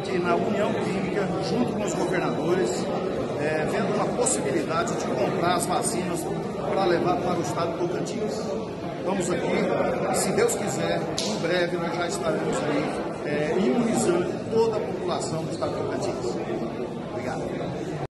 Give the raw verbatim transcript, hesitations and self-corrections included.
aqui na União Química, junto com os governadores, é, vendo uma possibilidade de comprar as vacinas para levar para o estado do Tocantins. Vamos aqui e, se Deus quiser, em breve nós já estaremos aí